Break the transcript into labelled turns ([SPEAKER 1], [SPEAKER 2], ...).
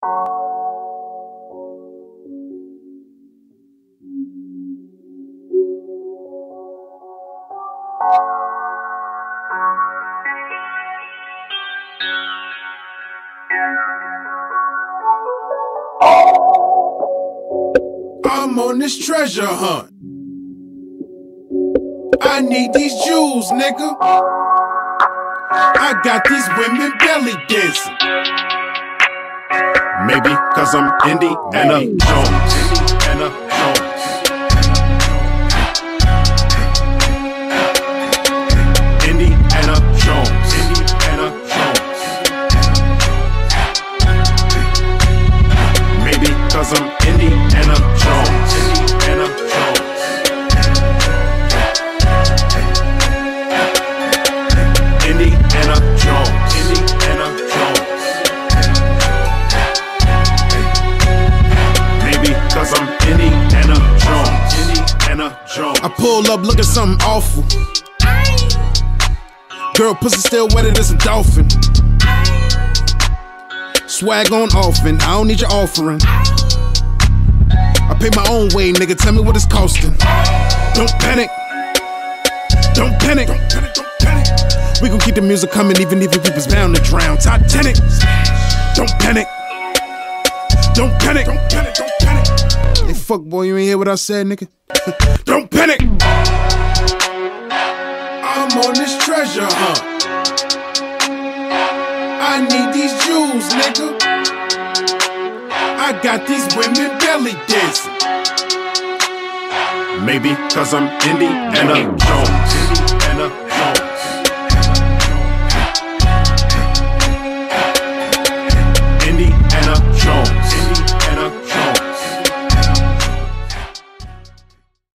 [SPEAKER 1] I'm on this treasure hunt. I need these jewels, nigga. I got these women belly dancing.
[SPEAKER 2] Maybe cause I'm Indiana Jones. Indiana Jones. Indiana Jones. Indiana Jones. Maybe cause I'm Indiana Jones. Indiana Jones. Indiana Jones. Indiana Jones. Maybe cause I'm Indiana Jones. Indiana Jones.
[SPEAKER 1] I pull up looking something awful. Girl, pussy still wetter than some dolphin. Swag on often, I don't need your offering. I pay my own way, nigga, tell me what it's costing. Don't panic. Don't panic. We gon' keep the music coming even if people's bound to drown. Titanic. Don't panic. Don't panic. Don't panic. Don't panic. Hey, fuck boy, you ain't hear what I said, nigga? Don't panic. I'm on this treasure hunt. I need these jewels, nigga. I got these women belly dancing.
[SPEAKER 2] Maybe cause I'm Indiana Jones.